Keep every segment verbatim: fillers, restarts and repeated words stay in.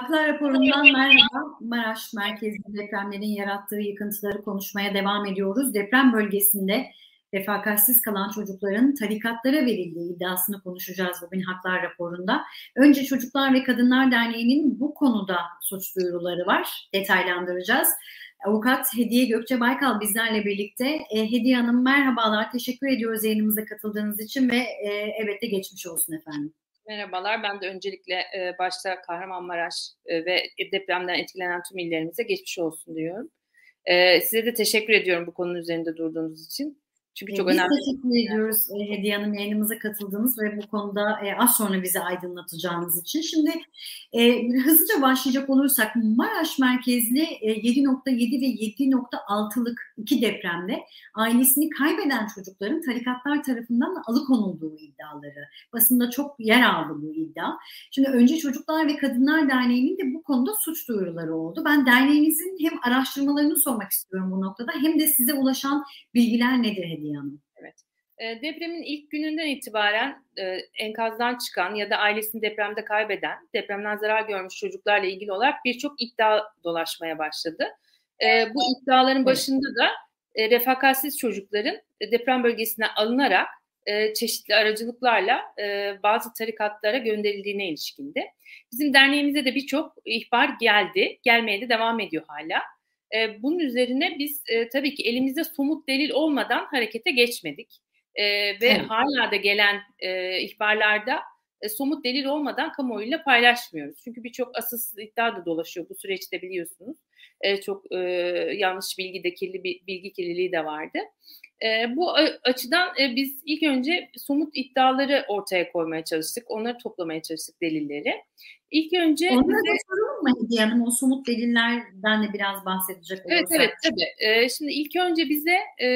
Haklar raporundan merhaba. Maraş merkezli depremlerin yarattığı yıkıntıları konuşmaya devam ediyoruz. Deprem bölgesinde refakatsiz kalan çocukların tarikatlara verildiği iddiasını konuşacağız bugün Haklar raporunda. Önce Çocuklar ve Kadınlar Derneği'nin bu konuda suç duyuruları var. Detaylandıracağız. Avukat Hediye Gökçe Baykal bizlerle birlikte. E, Hediye Hanım merhabalar. Teşekkür ediyoruz yayınımıza katıldığınız için ve e, evet de geçmiş olsun efendim. Merhabalar. Ben de öncelikle e, başta Kahramanmaraş e, ve depremden etkilenen tüm illerimize geçmiş olsun diyorum. E, size de teşekkür ediyorum bu konunun üzerinde durduğunuz için. Çünkü çok Biz önemli. Biz teşekkür ediyoruz Hediye Hanım yayınımıza katıldığınız ve bu konuda az sonra bizi aydınlatacağınız için. Şimdi e, hızlıca başlayacak olursak Maraş merkezli yedi nokta yedi ve yedi nokta altılık iki depremde ailesini kaybeden çocukların tarikatlar tarafından alıkonulduğu iddiaları. Basında çok yer aldı bu iddia. Şimdi önce Çocuklar ve Kadınlar Derneği'nin de bu konuda suç duyuruları oldu. Ben derneğinizin hem araştırmalarını sormak istiyorum bu noktada hem de size ulaşan bilgiler nedir Hediye? Evet. E, depremin ilk gününden itibaren e, enkazdan çıkan ya da ailesini depremde kaybeden, depremden zarar görmüş çocuklarla ilgili olarak birçok iddia dolaşmaya başladı. E, bu iddiaların başında da e, refakatsiz çocukların e, deprem bölgesine alınarak e, çeşitli aracılıklarla e, bazı tarikatlara gönderildiğine ilişkindi. Bizim derneğimize de birçok ihbar geldi, gelmeye de devam ediyor hala. E, bunun üzerine biz e, tabii ki elimizde somut delil olmadan harekete geçmedik. E, ve evet. hala da gelen e, ihbarlarda e, somut delil olmadan kamuoyuyla paylaşmıyoruz. Çünkü birçok asılsız iddia da dolaşıyor bu süreçte biliyorsunuz. E, çok e, yanlış bilgi de kirli bilgi kirliliği de vardı. E, bu açıdan e, biz ilk önce somut iddiaları ortaya koymaya çalıştık. Onları toplamaya çalıştık, delilleri. İlk önce... Onları bize... da soralım mı Hediye Hanım? O somut delillerden de biraz bahsedecek olursak. Evet, evet, tabii. E, şimdi ilk önce bize e,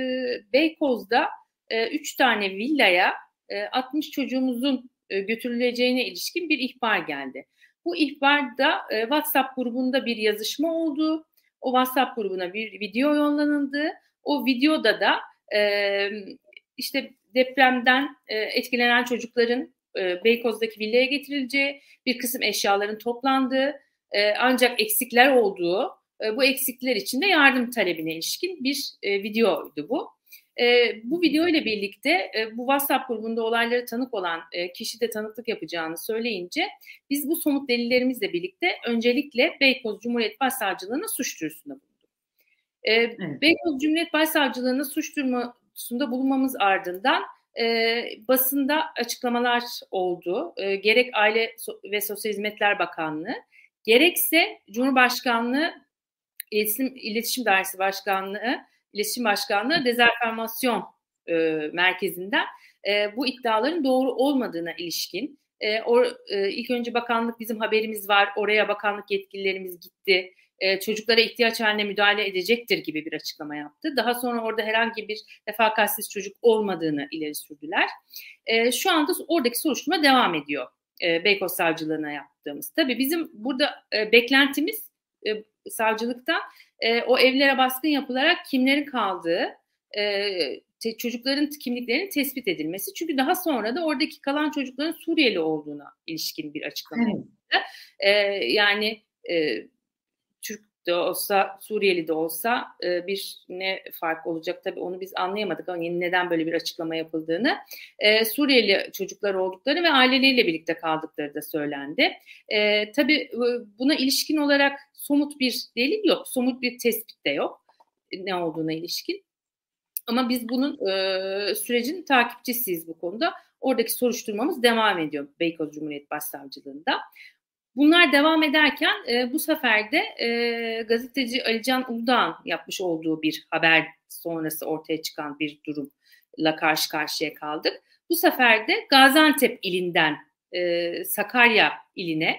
Beykoz'da e, üç tane villaya e, altmış çocuğumuzun e, götürüleceğine ilişkin bir ihbar geldi. Bu ihbarda e, WhatsApp grubunda bir yazışma oldu. O WhatsApp grubuna bir video yollanıldı. O videoda da e, işte depremden e, etkilenen çocukların e, Beykoz'daki villaya getirileceği, bir kısım eşyaların toplandığı, e, ancak eksikler olduğu, e, bu eksikler için de yardım talebine ilişkin bir e, videoydu bu. E, bu video ile birlikte e, bu WhatsApp grubunda olaylara tanık olan e, kişi de tanıklık yapacağını söyleyince biz bu somut delillerimizle birlikte öncelikle Beykoz Cumhuriyet Başsavcılığı'na suç duyurusunda bulunduk. E, evet. Beykoz Cumhuriyet Başsavcılığı'na suç duyurusunda bulunmamız ardından e, basında açıklamalar oldu. E, gerek Aile ve Sosyal Hizmetler Bakanlığı, gerekse Cumhurbaşkanlığı İletişim, İletişim Dairesi Başkanlığı, İletişim Başkanlığı Dezenformasyon e, Merkezi'nden e, bu iddiaların doğru olmadığına ilişkin. E, or, e, ilk önce bakanlık bizim haberimiz var, oraya bakanlık yetkililerimiz gitti, e, çocuklara ihtiyaç haline müdahale edecektir gibi bir açıklama yaptı. Daha sonra orada herhangi bir refakatsiz çocuk olmadığını ileri sürdüler. E, şu anda oradaki soruşturma devam ediyor. E, Beykoz Savcılığına yaptığımız. Tabii bizim burada e, beklentimiz e, savcılıkta e, o evlere baskın yapılarak kimlerin kaldığı, e, te, çocukların kimliklerinin tespit edilmesi. Çünkü daha sonra da oradaki kalan çocukların Suriyeli olduğuna ilişkin bir açıklama yapıldı. Evet. E, yani e, Türk de olsa, Suriyeli de olsa e, bir ne fark olacak tabii onu biz anlayamadık ama neden böyle bir açıklama yapıldığını. E, Suriyeli çocuklar oldukları ve aileleriyle birlikte kaldıkları da söylendi. E, tabii buna ilişkin olarak somut bir delil yok, somut bir tespit de yok ne olduğuna ilişkin. Ama biz bunun e, sürecin takipçisiyiz bu konuda. Oradaki soruşturmamız devam ediyor Beykoz Cumhuriyet Başsavcılığında. Bunlar devam ederken e, bu sefer de e, gazeteci Alican Uludağ'ın yapmış olduğu bir haber sonrası ortaya çıkan bir durumla karşı karşıya kaldık. Bu sefer de Gaziantep ilinden e, Sakarya iline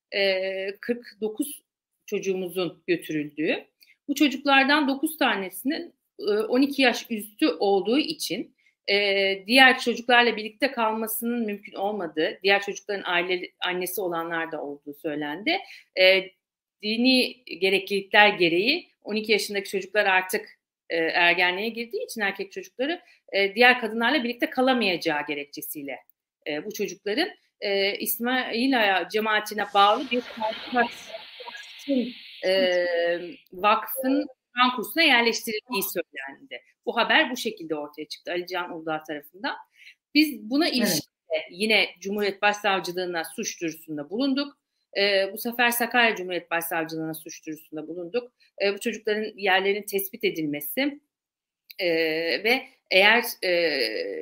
e, kırk dokuz çocuğumuzun götürüldüğü, bu çocuklardan dokuz tanesinin e, on iki yaş üstü olduğu için Ee, diğer çocuklarla birlikte kalmasının mümkün olmadığı, diğer çocukların aile annesi olanlar da olduğu söylendi. Ee, dini gereklilikler gereği on iki yaşındaki çocuklar artık e, ergenliğe girdiği için erkek çocukları e, diğer kadınlarla birlikte kalamayacağı gerekçesiyle e, bu çocukların e, İsmaila cemaatine bağlı bir e, vakfın Kur'an kursuna yerleştirildiği söylendi. Bu haber bu şekilde ortaya çıktı Ali Can Uludağ tarafından. Biz buna ilişkin evet. yine Cumhuriyet Başsavcılığına suç duyurusunda bulunduk. E, bu sefer Sakarya Cumhuriyet Başsavcılığına suç duyurusunda bulunduk. E, bu çocukların yerlerinin tespit edilmesi e, ve eğer e,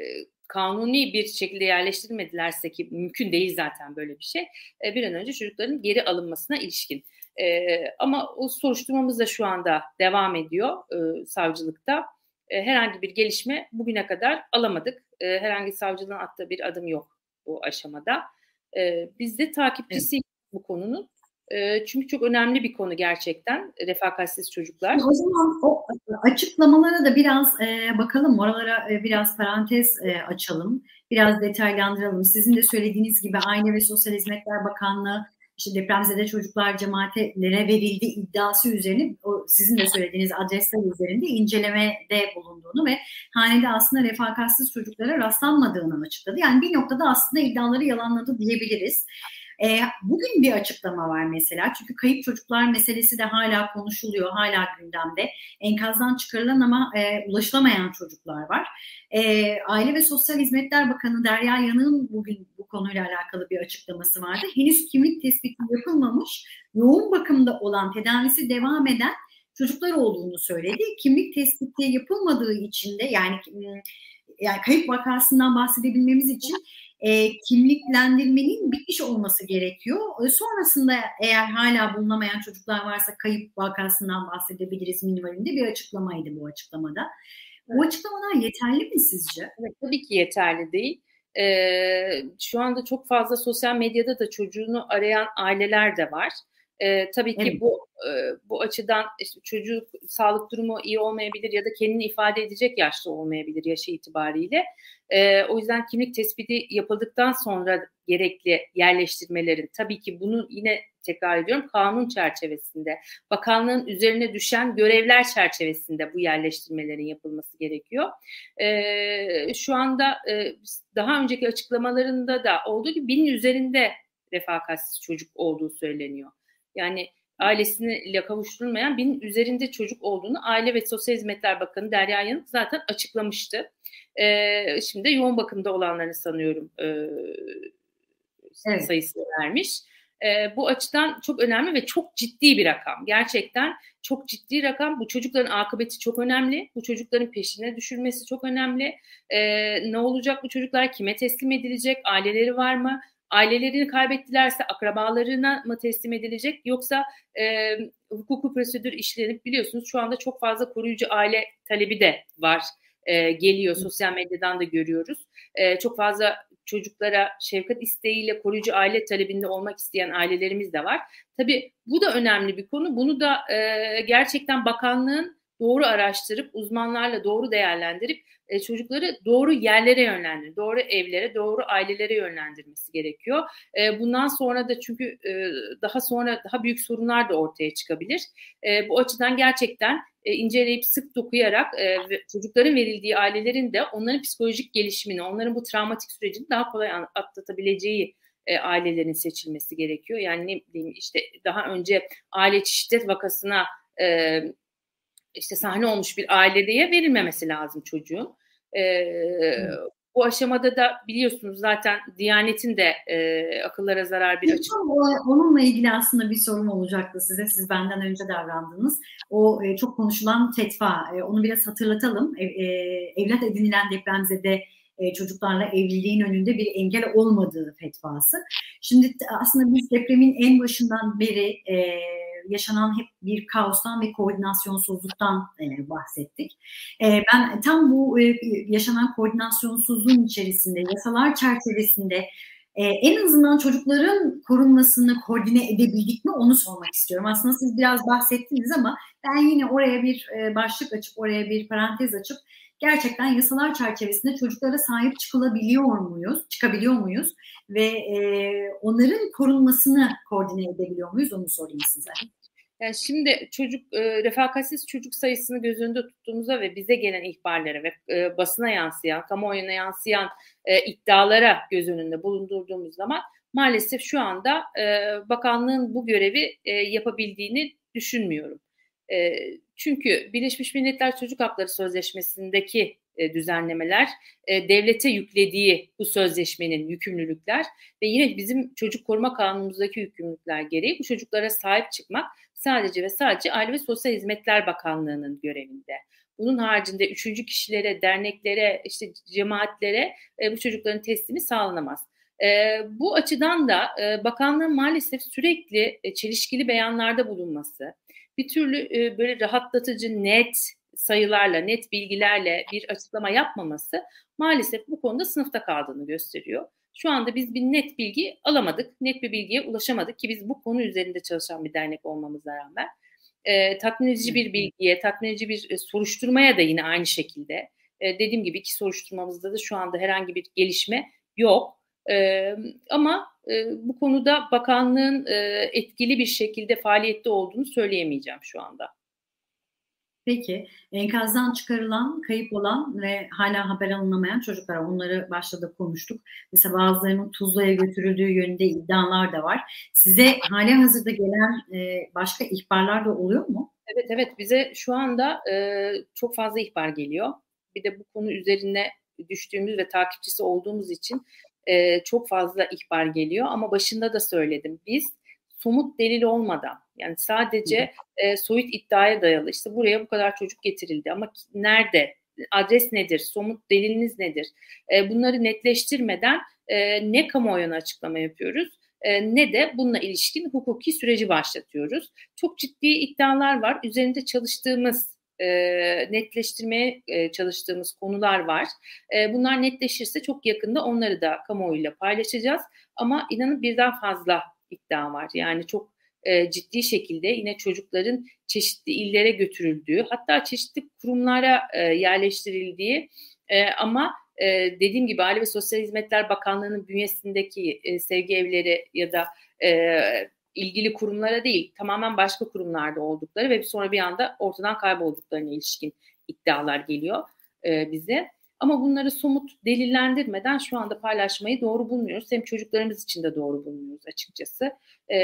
kanuni bir şekilde yerleştirmedilerse, ki mümkün değil zaten böyle bir şey, e, bir an önce çocukların geri alınmasına ilişkin. E, ama o soruşturmamız da şu anda devam ediyor e, savcılıkta. E, herhangi bir gelişme bugüne kadar alamadık. E, herhangi savcılığın attığı bir adım yok bu aşamada. E, biz de takipçisiyiz evet. bu konunun. E, çünkü çok önemli bir konu gerçekten, refakatsiz çocuklar. O zaman o açıklamalara da biraz e, bakalım, oralara e, biraz parantez e, açalım, biraz detaylandıralım. Sizin de söylediğiniz gibi Aile ve Sosyal Hizmetler Bakanlığı işte depremzede çocuklar cemaatlere verildi iddiası üzerine, o sizin de söylediğiniz adresler üzerinde incelemede bulunduğunu ve hanede aslında refakatsiz çocuklara rastlanmadığını açıkladı. Yani bir noktada aslında iddiaları yalanladı diyebiliriz. E, bugün bir açıklama var mesela, çünkü kayıp çocuklar meselesi de hala konuşuluyor, hala gündemde. Enkazdan çıkarılan ama e, ulaşılamayan çocuklar var. E, Aile ve Sosyal Hizmetler Bakanı Derya Yanık'ın bugün bu konuyla alakalı bir açıklaması vardı. Henüz kimlik tespiti yapılmamış, yoğun bakımda olan, tedavisi devam eden çocuklar olduğunu söyledi. Kimlik tespiti yapılmadığı için de, yani yani kayıp vakasından bahsedebilmemiz için E, kimliklendirmenin bitmiş olması gerekiyor. E, sonrasında eğer hala bulunamayan çocuklar varsa kayıp vakasından bahsedebiliriz minvalinde bir açıklamaydı bu açıklamada. Evet. Bu açıklamalar yeterli mi sizce? Evet, tabii ki yeterli değil. Ee, şu anda çok fazla sosyal medyada da çocuğunu arayan aileler de var. Ee, tabii ki evet. bu e, bu açıdan işte çocuk sağlık durumu iyi olmayabilir ya da kendini ifade edecek yaşta olmayabilir yaşı itibariyle. Ee, o yüzden kimlik tespiti yapıldıktan sonra gerekli yerleştirmelerin, tabii ki bunu yine tekrar ediyorum, kanun çerçevesinde, bakanlığın üzerine düşen görevler çerçevesinde bu yerleştirmelerin yapılması gerekiyor. Ee, şu anda e, daha önceki açıklamalarında da olduğu gibi binin üzerinde refakatsiz çocuk olduğu söyleniyor. Yani ailesiyle kavuşturulmayan binin üzerinde çocuk olduğunu Aile ve Sosyal Hizmetler Bakanı Derya Yanık zaten açıklamıştı. Ee, şimdi yoğun bakımda olanlarını sanıyorum e, evet. sayısını vermiş. E, bu açıdan çok önemli ve çok ciddi bir rakam. Gerçekten çok ciddi rakam. Bu çocukların akıbeti çok önemli. Bu çocukların peşine düşülmesi çok önemli. E, ne olacak bu çocuklar? Kime teslim edilecek? Aileleri var mı? Ailelerini kaybettilerse akrabalarına mı teslim edilecek, yoksa e, hukuki prosedür işlenip, biliyorsunuz şu anda çok fazla koruyucu aile talebi de var, e, geliyor, sosyal medyadan da görüyoruz. E, çok fazla çocuklara şefkat isteğiyle koruyucu aile talebinde olmak isteyen ailelerimiz de var. Tabii bu da önemli bir konu. Bunu da e, gerçekten bakanlığın doğru araştırıp uzmanlarla doğru değerlendirip e, çocukları doğru yerlere yönlendir, doğru evlere, doğru ailelere yönlendirmesi gerekiyor. E, bundan sonra da çünkü e, daha sonra daha büyük sorunlar da ortaya çıkabilir. E, bu açıdan gerçekten e, inceleyip sık dokuyarak e, çocukların verildiği ailelerin de onların psikolojik gelişimini, onların bu travmatik sürecini daha kolay atlatabileceği e, ailelerin seçilmesi gerekiyor. Yani ne bileyim işte daha önce aile şiddet vakasına e, işte sahne olmuş bir aileye verilmemesi lazım çocuğun. Ee, hmm. Bu aşamada da biliyorsunuz zaten Diyanet'in de e, akıllara zarar bir açıklama. Onunla ilgili aslında bir sorum olacaktı size. Siz benden önce davrandınız. O e, çok konuşulan fetva. E, onu biraz hatırlatalım. E, e, evlat edinilen depremzede e, çocuklarla evliliğin önünde bir engel olmadığı fetvası. Şimdi aslında biz depremin en başından beri e, yaşanan hep bir kaostan ve koordinasyonsuzluktan e, bahsettik. E, ben tam bu e, yaşanan koordinasyonsuzluğun içerisinde, yasalar çerçevesinde e, en azından çocukların korunmasını koordine edebildik mi onu sormak istiyorum. Aslında siz biraz bahsettiniz ama ben yine oraya bir e, başlık açıp, oraya bir parantez açıp gerçekten yasalar çerçevesinde çocuklara sahip çıkılabiliyor muyuz, çıkabiliyor muyuz ve e, onların korunmasını koordine edebiliyor muyuz onu sorayım size. Yani şimdi çocuk e, refakatsiz çocuk sayısını göz önünde tuttuğumuzda ve bize gelen ihbarlara ve e, basına yansıyan, kamuoyuna yansıyan e, iddialara göz önünde bulundurduğumuz zaman maalesef şu anda e, bakanlığın bu görevi e, yapabildiğini düşünmüyorum. E, çünkü Birleşmiş Milletler Çocuk Hakları Sözleşmesi'ndeki e, düzenlemeler, e, devlete yüklediği bu sözleşmenin yükümlülükler ve yine bizim çocuk koruma kanunumuzdaki yükümlülükler gereği bu çocuklara sahip çıkmak sadece ve sadece Aile ve Sosyal Hizmetler Bakanlığı'nın görevinde. Bunun haricinde üçüncü kişilere, derneklere, işte cemaatlere e, bu çocukların teslimi sağlanamaz. E, bu açıdan da e, bakanlığın maalesef sürekli e, çelişkili beyanlarda bulunması, bir türlü e, böyle rahatlatıcı, net sayılarla, net bilgilerle bir açıklama yapmaması maalesef bu konuda sınıfta kaldığını gösteriyor. Şu anda biz bir net bilgi alamadık, net bir bilgiye ulaşamadık ki biz bu konu üzerinde çalışan bir dernek olmamıza rağmen. E, tatmin edici bir bilgiye, tatmin edici bir e, soruşturmaya da yine aynı şekilde. E, dediğim gibi iki soruşturmamızda da şu anda herhangi bir gelişme yok. E, ama e, bu konuda bakanlığın e, etkili bir şekilde faaliyette olduğunu söyleyemeyeceğim şu anda. Peki, enkazdan çıkarılan, kayıp olan ve hala haber alınamayan çocuklar, onları başta da konuştuk. Mesela bazılarının Tuzla'ya götürüldüğü yönünde iddialar da var. Size hali hazırda gelen e, başka ihbarlar da oluyor mu? Evet, evet. Bize şu anda e, çok fazla ihbar geliyor. Bir de bu konu üzerine düştüğümüz ve takipçisi olduğumuz için e, çok fazla ihbar geliyor. Ama başında da söyledim. Biz somut delil olmadan, yani sadece e, soyut iddiaya dayalı, işte buraya bu kadar çocuk getirildi ama nerede, adres nedir, somut deliliniz nedir, e, bunları netleştirmeden e, ne kamuoyuna açıklama yapıyoruz e, ne de bununla ilişkin hukuki süreci başlatıyoruz. Çok ciddi iddialar var, üzerinde çalıştığımız, e, netleştirmeye e, çalıştığımız konular var. E, bunlar netleşirse çok yakında onları da kamuoyuyla paylaşacağız ama inanın birden fazla iddia var. Yani çok e, ciddi şekilde yine çocukların çeşitli illere götürüldüğü, hatta çeşitli kurumlara e, yerleştirildiği e, ama e, dediğim gibi Aile ve Sosyal Hizmetler Bakanlığı'nın bünyesindeki e, sevgi evleri ya da e, ilgili kurumlara değil, tamamen başka kurumlarda oldukları ve sonra bir anda ortadan kaybolduklarına ilişkin iddialar geliyor e, bize. Ama bunları somut delillendirmeden şu anda paylaşmayı doğru bulmuyoruz. Hem çocuklarımız için de doğru bulmuyoruz açıkçası. Ee,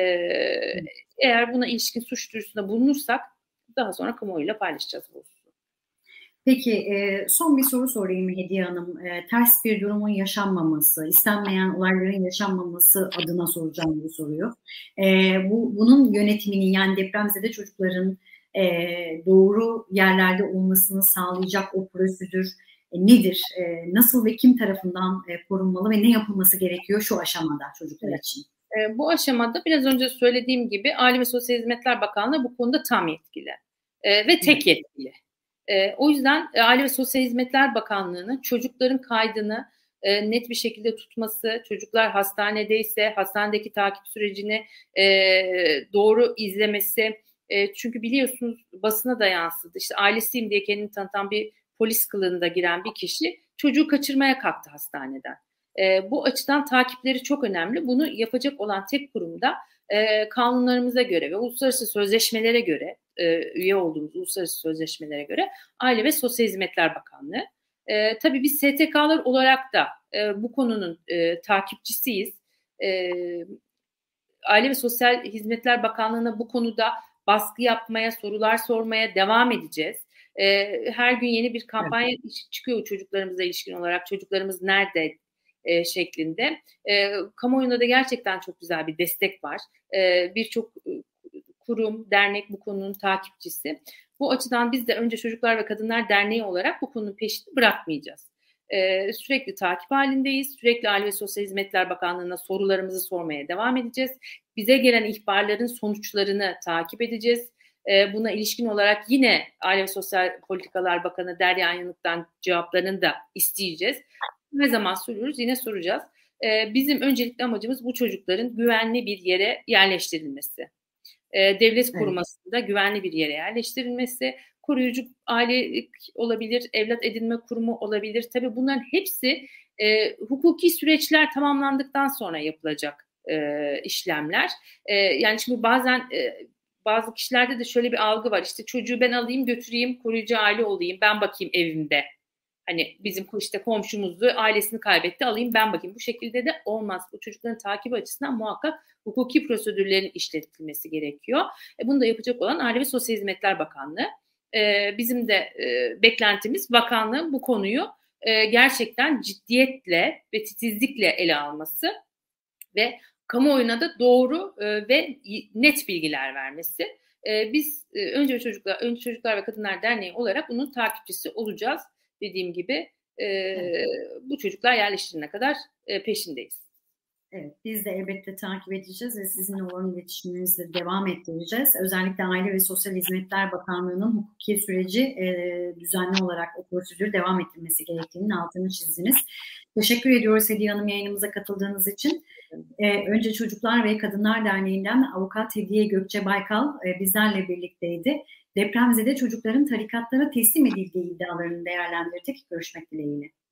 eğer buna ilişkin suç duyurusunda bulunursak daha sonra kamuoyuyla paylaşacağız bu hususu. Peki e, son bir soru sorayım Hediye Hanım. E, ters bir durumun yaşanmaması, istenmeyen olayların yaşanmaması adına soracağım bu soruyu. E, bu bunun yönetimini, yani depremzede çocukların e, doğru yerlerde olmasını sağlayacak o prosedür nedir? E, nasıl ve kim tarafından e, korunmalı ve ne yapılması gerekiyor şu aşamada çocuklar evet. için? E, bu aşamada biraz önce söylediğim gibi Aile ve Sosyal Hizmetler Bakanlığı bu konuda tam yetkili e, ve tek yetkili. E, o yüzden e, Aile ve Sosyal Hizmetler Bakanlığı'nın çocukların kaydını e, net bir şekilde tutması, çocuklar hastanedeyse hastanedeki takip sürecini e, doğru izlemesi. E, çünkü biliyorsunuz basına da yansıdı. İşte ailesiyim diye kendini tanıtan bir polis kılığında giren bir kişi çocuğu kaçırmaya kalktı hastaneden. E, bu açıdan takipleri çok önemli. Bunu yapacak olan tek kurum da e, kanunlarımıza göre ve uluslararası sözleşmelere göre, e, üye olduğumuz uluslararası sözleşmelere göre Aile ve Sosyal Hizmetler Bakanlığı. E, tabii biz S T K'lar olarak da e, bu konunun e, takipçisiyiz. E, Aile ve Sosyal Hizmetler Bakanlığı'na bu konuda baskı yapmaya, sorular sormaya devam edeceğiz. Ee, her gün yeni bir kampanya evet. çıkıyor çocuklarımıza ilişkin olarak. Çocuklarımız nerede e, şeklinde. E, kamuoyunda da gerçekten çok güzel bir destek var. E, Birçok kurum, dernek bu konunun takipçisi. Bu açıdan biz de önce Çocuklar ve Kadınlar Derneği olarak bu konunun peşini bırakmayacağız. Ee, sürekli takip halindeyiz. Sürekli Aile ve Sosyal Hizmetler Bakanlığı'na sorularımızı sormaya devam edeceğiz. Bize gelen ihbarların sonuçlarını takip edeceğiz. Ee, buna ilişkin olarak yine Aile ve Sosyal Politikalar Bakanı Derya Yanık'tan cevaplarını da isteyeceğiz. Ne zaman soruyoruz yine soracağız. Ee, bizim öncelikli amacımız bu çocukların güvenli bir yere yerleştirilmesi. Ee, devlet korumasında evet. güvenli bir yere yerleştirilmesi. Koruyucu aile olabilir, evlat edinme kurumu olabilir. Tabii bunların hepsi e, hukuki süreçler tamamlandıktan sonra yapılacak e, işlemler. E, yani şimdi bazen e, bazı kişilerde de şöyle bir algı var. İşte çocuğu ben alayım götüreyim, koruyucu aile olayım, ben bakayım evimde. Hani bizim işte komşumuzu, ailesini kaybetti, alayım ben bakayım. Bu şekilde de olmaz. Bu çocukların takibi açısından muhakkak hukuki prosedürlerin işletilmesi gerekiyor. E, bunu da yapacak olan Aile ve Sosyal Hizmetler Bakanlığı. E, bizim de e, beklentimiz bakanlığın bu konuyu e, gerçekten ciddiyetle ve titizlikle ele alması ve kamuoyuna da doğru e, ve net bilgiler vermesi. E, biz e, önce çocuklar, önce çocuklar ve Kadınlar Derneği olarak bunun takipçisi olacağız. Dediğim gibi e, evet. Bu çocuklar yerleştirilene kadar e, peşindeyiz. Evet, biz de elbette takip edeceğiz ve sizinle olan iletişimimizi devam ettireceğiz. Özellikle Aile ve Sosyal Hizmetler Bakanlığı'nın hukuki süreci e, düzenli olarak o prosedürü devam ettirmesi gerektiğinin altını çizdiniz. Teşekkür ediyoruz Hediye Hanım yayınımıza katıldığınız için. E, önce Çocuklar ve Kadınlar Derneği'nden Avukat Hediye Gökçe Baykal e, bizlerle birlikteydi. Depremzede çocukların tarikatlara teslim edildiği iddialarını değerlendirdik. Görüşmek dileğiyle.